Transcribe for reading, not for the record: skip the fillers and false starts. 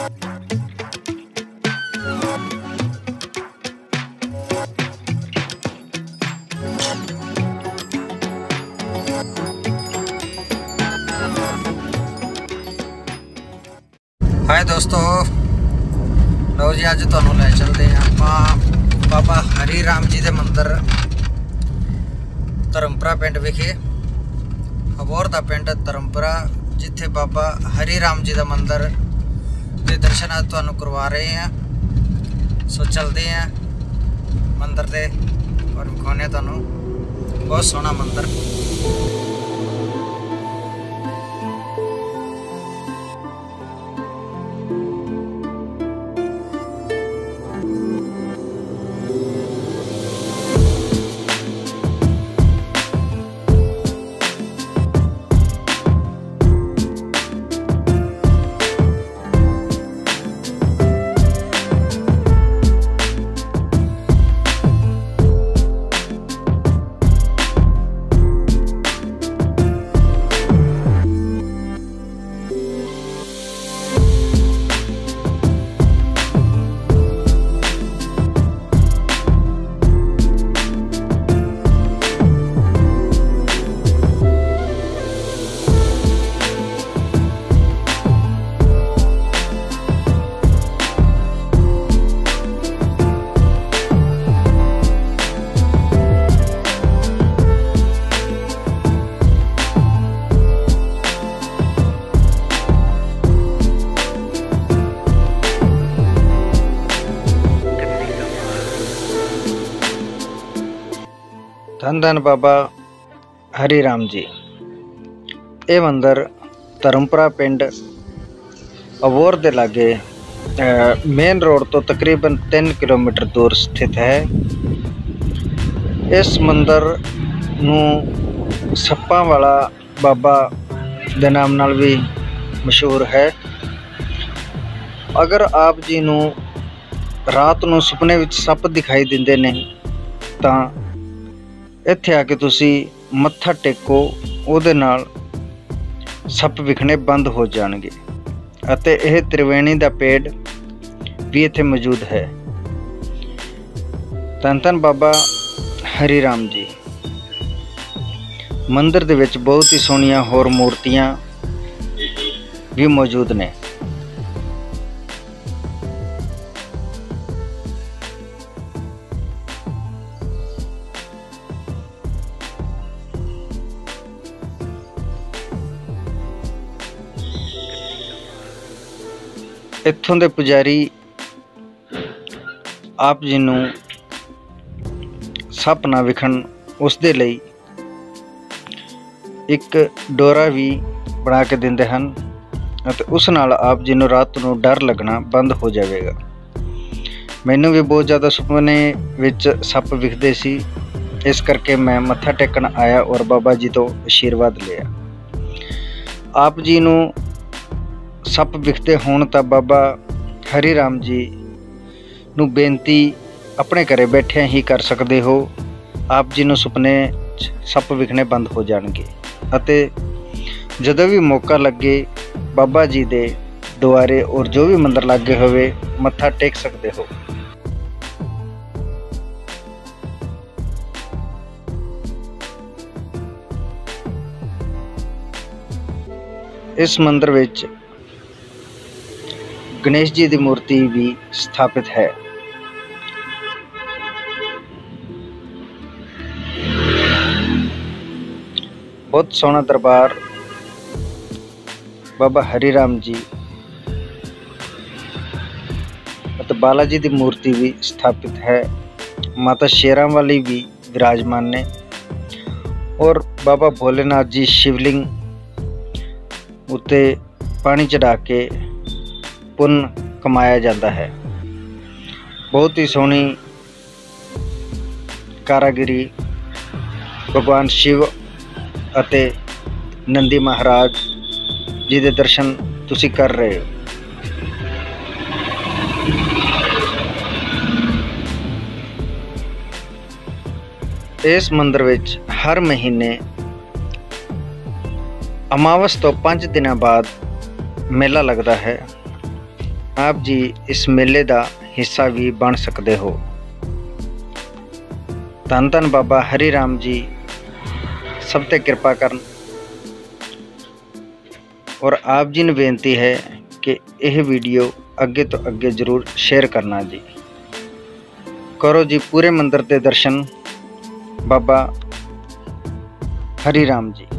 हाय दोस्तों, लो जी अज तुहानू लै चलते हैं आप बाबा हरी राम जी के मंदिर धर्मपुरा पिंड विखे। अबोहर का पिंड धर्मपुरा, जिथे बाबा हरी राम जी का मंदिर के दर्शन अज तुहानू करवा रहे हैं। सो चलते हैं मंदिर से और विखाने तुहानू बहुत सोहना मंदिर। धन धन बाबा हरी राम जी। ये मंदिर धर्मपुरा पिंड अबोहर के लागे मेन रोड तो तकरीबन 3 किलोमीटर दूर स्थित है। इस मंदिर नू सप्पा वाला बाबा के नाम नाल भी मशहूर है। अगर आप जी नू रात नू सुपने विच सप दिखाई दिंदे ने तां इत्थे आके तुसी मत्था टेको, उहदे नाल सप विखने बंद हो जाणगे। अते यह त्रिवेणी दा पेड़ भी इत्थे मौजूद है। धन धन बाबा हरी राम जी। मंदिर दे विच बहुत ही सोहणियां होर मूर्तियां भी मौजूद ने। इत्थों दे पुजारी आप जी नू सप ना विखण उस दे लई एक डोरा भी बना के दिंदे हन अते उस नाल आप जी नू रात नू डर लगना बंद हो जाएगा। मैनू भी बहुत ज़्यादा सुपने विच सप विखदे सी, इस करके मैं मत्था टेकन आया और बाबा जी तो आशीर्वाद लिया। आप जी नू सप विखते होण तां बाबा हरी राम जी नू बेनती अपने घरे बैठे ही कर सकते हो। आप जी नू सुपने सप विखने बंद हो जाणगे अते जदों भी मौका लगे बाबा जी दे द्वारे और जो भी मंदिर लागे होवे मत्था टेक सकते हो। इस मंदिर विच गणेश जी की मूर्ति भी स्थापित है। बहुत सोहना दरबार बाबा हरी राम जी और बालाजी की मूर्ति भी स्थापित है। माता शेरां वाली भी विराजमान ने और बाबा भोलेनाथ जी शिवलिंग उत्ते पानी चढ़ा के पुण्य कमाया जाता है। बहुत ही सोहनी कारागिरी भगवान शिव अते नंदी महाराज जी के दर्शन तुसी कर रहे हो। इस मंदिर विच हर महीने अमावस तो 5 दिन बाद मेला लगता है। ਆਪ ਜੀ ਇਸ ਮੇਲੇ ਦਾ ਹਿੱਸਾ ਵੀ ਬਣ ਸਕਦੇ ਹੋ। ਧੰਨ ਧੰਨ ਬਾਬਾ ਹਰੀ ਰਾਮ ਜੀ ਸਭ ਤੇ ਕਿਰਪਾ ਕਰਨ। ਔਰ ਆਪ ਜੀ ਨੂੰ ਬੇਨਤੀ ਹੈ ਕਿ ਇਹ ਵੀਡੀਓ ਅੱਗੇ ਤੋਂ ਅੱਗੇ ਜ਼ਰੂਰ ਸ਼ੇਅਰ ਕਰਨਾ ਜੀ। ਕਰੋ ਜੀ ਪੂਰੇ ਮੰਦਿਰ ਦੇ ਦਰਸ਼ਨ ਬਾਬਾ ਹਰੀ ਰਾਮ ਜੀ।